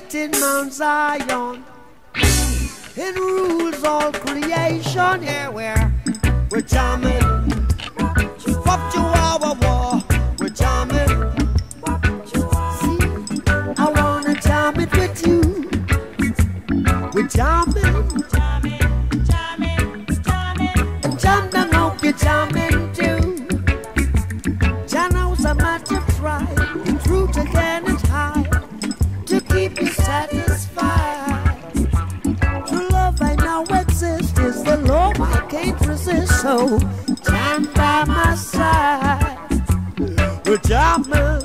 in Mount Zion. It rules all creation. Yeah, we're jamming. Fuck Chihuahua war. We're jamming. See, I wanna jam it with you. We're jamming. And jam down, hope you're jamming too. Janos are much to try. The truth again is high. To keep you satisfied. True love I know exists. Is the law I can't resist. So jam by my side. We're jamming.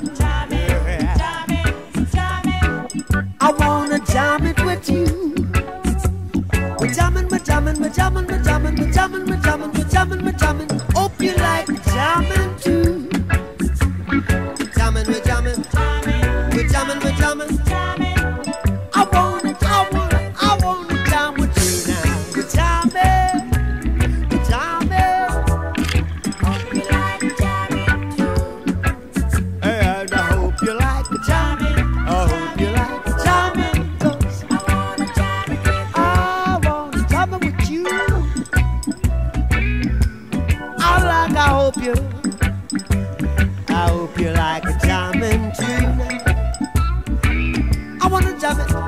I wanna jam it with you. We're jamming, we're jamming, we're jamming, we're jamming, we're jamming, we're jamming, we're jamming, we're jamming. Hope you like jamming too. Jamming, we're jamming, we're jamming, we're jamming. I wanna jam with you now. We're jamming, we're jamming. Hope you like jamming too. And I hope you like jamming. I hope you like jamming. 'Cause I wanna jam it with you. I wanna jam it with you. I hope you like jamming too. I wanna jam it.